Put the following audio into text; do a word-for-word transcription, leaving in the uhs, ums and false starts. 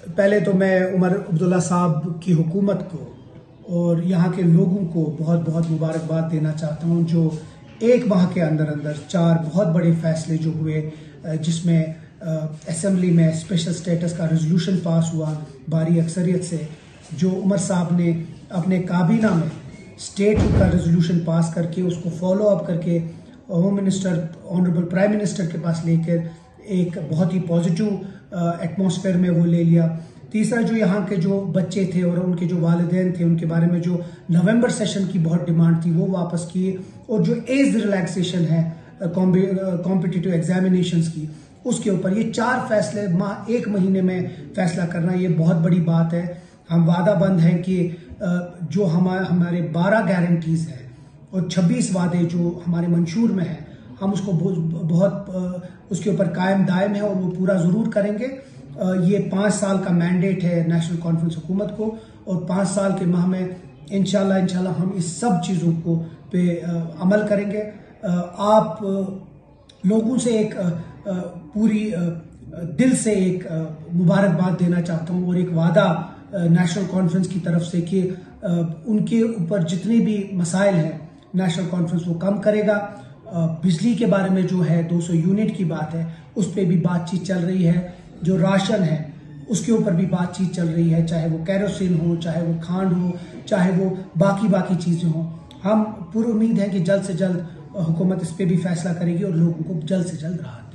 पहले तो मैं उमर अब्दुल्ला साहब की हुकूमत को और यहाँ के लोगों को बहुत बहुत मुबारकबाद देना चाहता हूँ, जो एक माह के अंदर अंदर चार बहुत बड़े फैसले जो हुए, जिसमें असेंबली में स्पेशल स्टेटस का रेजोल्यूशन पास हुआ भारी अक्सरियत से, जो उमर साहब ने अपने काबीना में स्टेट का रेजोल्यूशन पास करके उसको फॉलो अप करके home minister honourable prime minister के पास लेकर एक बहुत ही पॉजिटिव एटमॉस्फेयर में वो ले लिया। तीसरा, जो यहाँ के जो बच्चे थे और उनके जो वालिदैन थे, उनके बारे में जो नवंबर सेशन की बहुत डिमांड थी वो वापस किए, और जो एज रिलैक्सेशन है कॉम्पिटिटिव एग्जामिनेशंस की, उसके ऊपर ये चार फैसले माह एक महीने में फैसला करना, ये बहुत बड़ी बात है। हम वादा बंद हैं कि जो हमारे हमारे बारह गारंटीज हैं और छब्बीस वादे जो हमारे मंशूर में हैं, हम उसको बहुत उसके ऊपर कायम दायम है और वो पूरा ज़रूर करेंगे। ये पाँच साल का मैंडेट है नेशनल कॉन्फ्रेंस हुकूमत को, और पाँच साल के माह में इंशाल्लाह इंशाल्लाह हम इस सब चीज़ों को पे अमल करेंगे। आप लोगों से एक पूरी दिल से एक मुबारकबाद देना चाहता हूँ और एक वादा नेशनल कॉन्फ्रेंस की तरफ से कि उनके ऊपर जितने भी मसाइल हैं नेशनल कॉन्फ्रेंस वो कम करेगा। बिजली के बारे में जो है दो सौ यूनिट की बात है, उस पर भी बातचीत चल रही है। जो राशन है उसके ऊपर भी बातचीत चल रही है, चाहे वो कैरोसिन हो, चाहे वो खांड हो, चाहे वो बाकी बाकी चीज़ें हों। हम पूरी उम्मीद है कि जल्द से जल्द हुकूमत इस पर भी फैसला करेगी और लोगों को जल्द से जल्द राहत